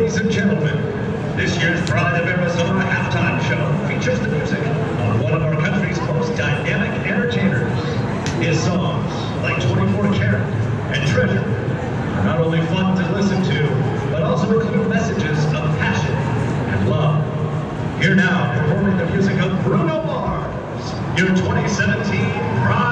Ladies and gentlemen, this year's Pride of Arizona halftime show features the music of one of our country's most dynamic entertainers. His songs, like 24 Karat and Treasure, are not only fun to listen to, but also include messages of passion and love. Here now, performing the music of Bruno Mars, your 2017 Pride